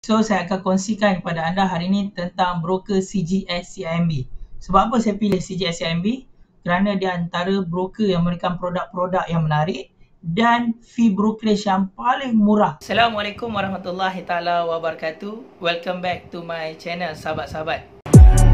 So, saya akan kongsikan kepada anda hari ini tentang broker CGS CIMB. Sebab apa saya pilih CGS CIMB? Kerana dia antara broker yang memberikan produk-produk yang menarik dan fee brokerage yang paling murah. Assalamualaikum warahmatullahi taala wabarakatuh. Welcome back to my channel, sahabat-sahabat.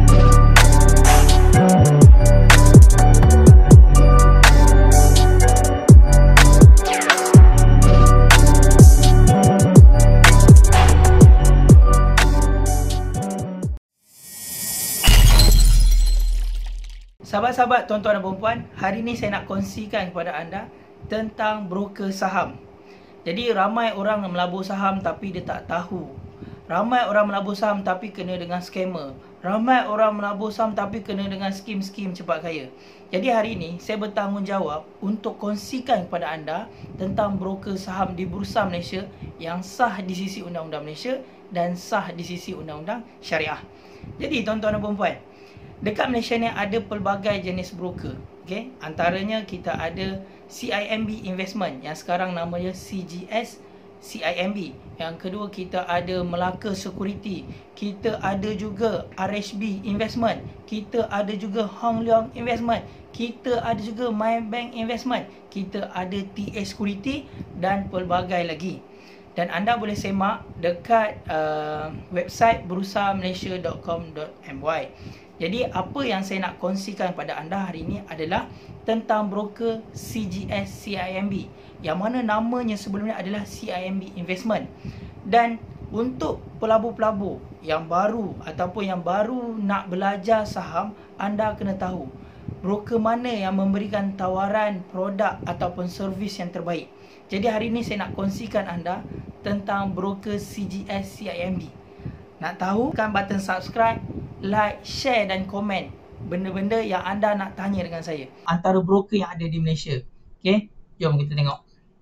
Sahabat-sahabat, tuan-tuan dan puan-puan, hari ini saya nak kongsikan kepada anda tentang broker saham. Jadi ramai orang melabur saham tapi dia tak tahu. Ramai orang melabur saham tapi kena dengan scammer. Ramai orang melabur saham tapi kena dengan skim-skim cepat kaya. Jadi hari ini saya bertanggungjawab untuk kongsikan kepada anda tentang broker saham di Bursa Malaysia yang sah di sisi Undang-Undang Malaysia dan sah di sisi Undang-Undang Syariah. Jadi tuan-tuan dan puan-puan, dekat Malaysia ni ada pelbagai jenis broker. Okay? Antaranya kita ada CIMB Investment yang sekarang namanya CGS CIMB. Yang kedua kita ada Melaka Security. Kita ada juga RHB Investment. Kita ada juga Hong Leong Investment. Kita ada juga MyBank Investment. Kita ada TA Security dan pelbagai lagi. Dan anda boleh semak dekat website burusamalaysia.com.my. Jadi apa yang saya nak kongsikan pada anda hari ini adalah tentang broker CGS CIMB, yang mana namanya sebelumnya adalah CIMB Investment. Dan untuk pelabur-pelabur yang baru ataupun yang baru nak belajar saham, anda kena tahu broker mana yang memberikan tawaran produk ataupun servis yang terbaik. Jadi hari ini saya nak kongsikan anda tentang broker CGS CIMB. Nak tahu? Tekan button subscribe, like, share dan komen benda-benda yang anda nak tanya dengan saya. Antara broker yang ada di Malaysia. Okay, jom kita tengok.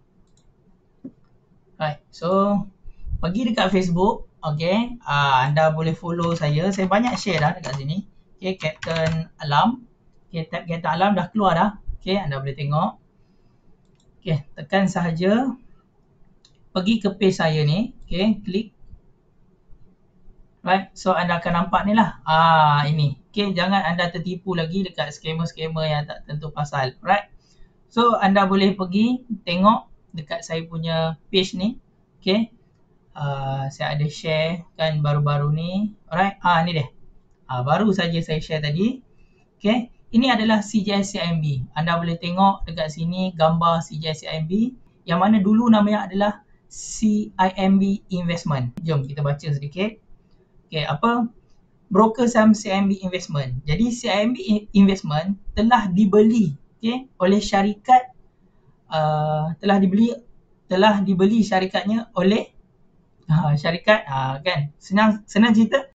Right, so pergi dekat Facebook. Okay, anda boleh follow saya. Saya banyak share dah dekat sini. Okay, Captain Alam. Okay, tab Captain Alam dah keluar dah. Okay, anda boleh tengok. Okay, tekan sahaja. Pergi ke page saya ni. Okay, klik. Right, so anda akan nampak ni lah. Ini. Okay, jangan anda tertipu lagi dekat scammer-scammer yang tak tentu pasal. Right. So, anda boleh pergi tengok dekat saya punya page ni. Okay. Saya ada share kan baru-baru ni. Alright. Ni dia. Baru saja saya share tadi. Okay. Ini adalah CGS CIMB. Anda boleh tengok dekat sini gambar CGS CIMB. Yang mana dulu namanya adalah CIMB Investment. Jom kita baca sedikit. Okay, apa? Broker saham CIMB Investment. Jadi CIMB Investment telah dibeli, okay, oleh syarikat, telah dibeli syarikatnya oleh syarikat, kan? Senang cerita.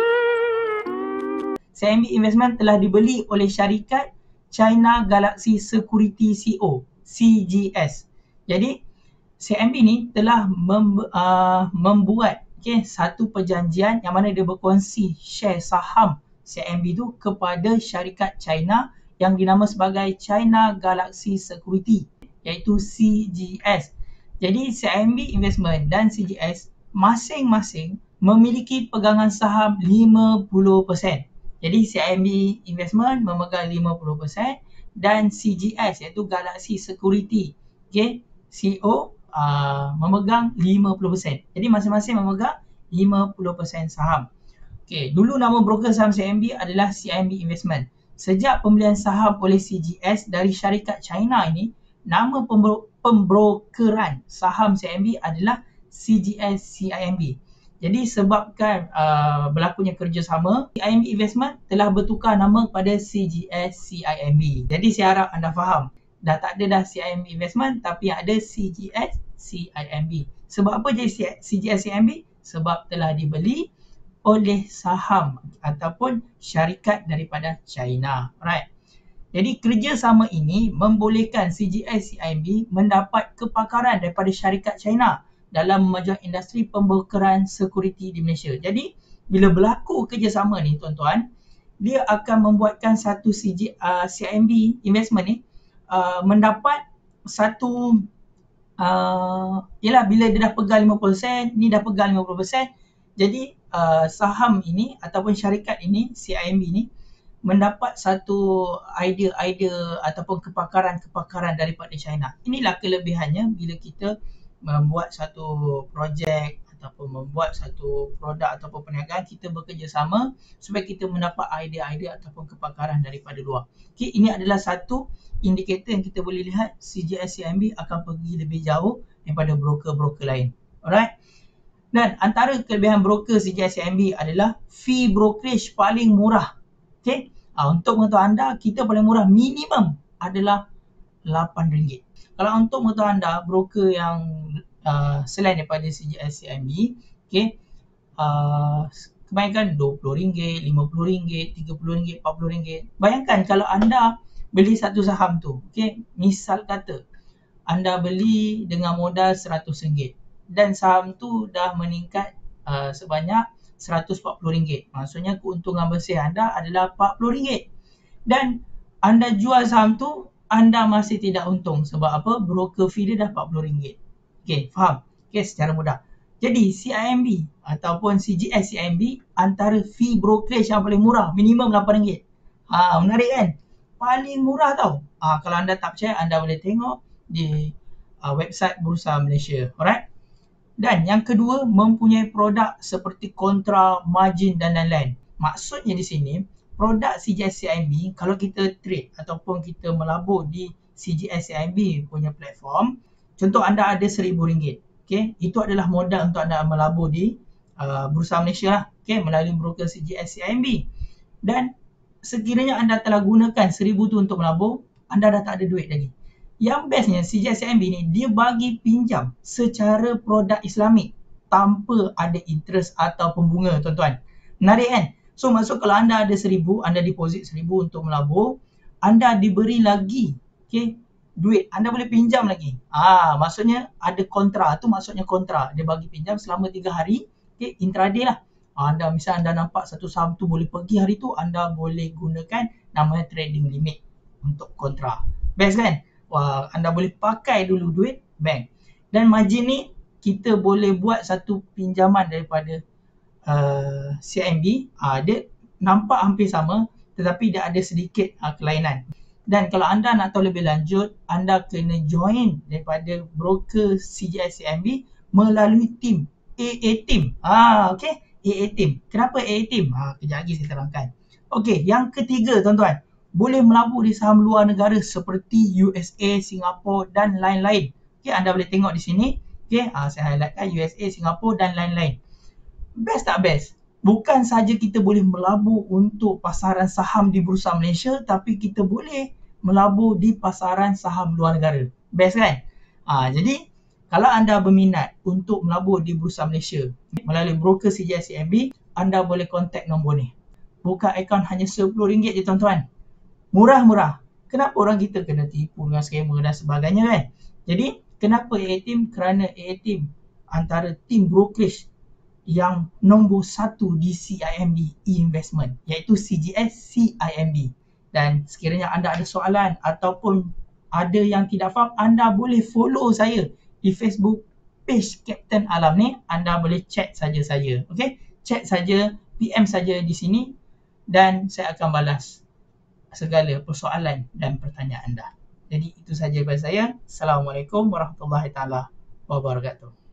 CIMB Investment telah dibeli oleh syarikat China Galaxy Security Co, CGS. Jadi CIMB ni telah membuat satu perjanjian yang mana dia berkongsi share saham CIMB tu kepada syarikat China yang dinama sebagai China Galaxy Security, iaitu CGS. Jadi CIMB Investment dan CGS masing-masing memiliki pegangan saham 50%. Jadi CIMB Investment memegang 50% dan CGS iaitu Galaxy Security, CO memegang 50%. Jadi masing-masing memegang 50% saham. Okay, dulu nama broker saham CIMB adalah CIMB Investment. Sejak pembelian saham oleh CGS dari syarikat China ini, nama pembrokeran saham CIMB adalah CGS CIMB. Jadi sebabkan berlakunya kerjasama, CIMB Investment telah bertukar nama kepada CGS CIMB. Jadi saya harap anda faham. Dah tak ada dah CIMB Investment tapi yang ada CGS CIMB. Sebab apa jadi CGS CIMB? Sebab telah dibeli oleh saham ataupun syarikat daripada China. Right. Jadi kerjasama ini membolehkan CGS CIMB mendapat kepakaran daripada syarikat China dalam memajukan industri pembrokeran security di Malaysia. Jadi bila berlaku kerjasama ni tuan-tuan, dia akan membuatkan satu CIMB Investment ni mendapat satu ialah bila dia dah pegang 50%, ni dah pegang 50%, Jadi saham ini ataupun syarikat ini, CIMB ini mendapat satu idea-idea ataupun kepakaran-kepakaran daripada China. Inilah kelebihannya bila kita membuat satu projek ataupun membuat satu produk ataupun perniagaan, kita bekerjasama supaya kita mendapat idea-idea ataupun kepakaran daripada luar. Okay, ini adalah satu indikator yang kita boleh lihat CGS CIMB akan pergi lebih jauh daripada broker-broker lain. Alright. Dan antara kelebihan broker CGS CIMB adalah fee brokerage paling murah. Okay. Untuk mengetahui anda, kita paling murah minimum adalah RM8. Kalau untuk mengetahui anda, broker yang selain daripada CGS CIMB, okay, kebanyakan RM20, RM50, RM30, RM40. Bayangkan kalau anda beli satu saham tu, okay, misal kata anda beli dengan modal RM100 dan saham tu dah meningkat sebanyak RM140. Maksudnya keuntungan bersih anda adalah RM40. Dan anda jual saham tu, anda masih tidak untung. Sebab apa? Broker fee dia dah RM40. Okay, faham? Okay, secara mudah. Jadi CIMB ataupun CGS CIMB antara fee brokerage yang paling murah, minimum RM8. Menarik kan? Paling murah tau. Kalau anda tak percaya, anda boleh tengok di website Bursa Malaysia. Alright? Dan yang kedua, mempunyai produk seperti kontra, margin dan lain-lain. Maksudnya di sini, produk CGS CIMB, kalau kita trade ataupun kita melabur di CGS CIMB punya platform, contoh anda ada RM1,000. Okay? Itu adalah modal untuk anda melabur di Bursa Malaysia lah. Okay? Melalui broker CGS CIMB. Dan sekiranya anda telah gunakan RM1,000 tu untuk melabur, anda dah tak ada duit lagi. Yang bestnya CGS CIMB ni, dia bagi pinjam secara produk Islamik tanpa ada interest atau bunga, tuan-tuan. Menarik kan? So maksud kalau anda ada RM1,000, anda deposit RM1,000 untuk melabur, anda diberi lagi, okay, duit. Anda boleh pinjam lagi. Maksudnya ada kontra. Tu maksudnya kontra. Dia bagi pinjam selama 3 hari, okay, intraday lah. Misal anda nampak satu saham tu boleh pergi hari tu, anda boleh gunakan namanya trading limit untuk kontra. Best kan? Anda boleh pakai dulu duit bank. Dan margin ni kita boleh buat satu pinjaman daripada CIMB. Dia nampak hampir sama tetapi dia ada sedikit kelainan. Dan kalau anda nak tahu lebih lanjut, anda kena join daripada broker CGS CIMB melalui team AA Team. Okay, AA Team. Kenapa AA Team? Kejap lagi saya terangkan. Okay, yang ketiga tuan-tuan, boleh melabur di saham luar negara seperti USA, Singapura dan lain-lain. Okay, anda boleh tengok di sini. Okay, saya highlightkan USA, Singapura dan lain-lain. Best tak best? Bukan saja kita boleh melabur untuk pasaran saham di Bursa Malaysia, tapi kita boleh melabur di pasaran saham luar negara. Best kan? Jadi, kalau anda berminat untuk melabur di Bursa Malaysia melalui broker CGS CIMB, anda boleh kontak nombor ni. Buka akaun hanya RM10 je tuan-tuan. Murah-murah. Kenapa orang kita kena tipu dengan scammer dan sebagainya kan? Jadi, kenapa AA Team? Kerana AA Team antara team brokerage yang nombor 1 di CIMB e-investment, iaitu CGS CIMB. Dan sekiranya anda ada soalan ataupun ada yang tidak faham, anda boleh follow saya di Facebook page Captain Alam ni. Anda boleh chat saja saya. Okay? Chat saja, PM saja di sini dan saya akan balas segala persoalan dan pertanyaan anda. Jadi itu saja daripada saya. Assalamualaikum warahmatullahi taala wabarakatuh.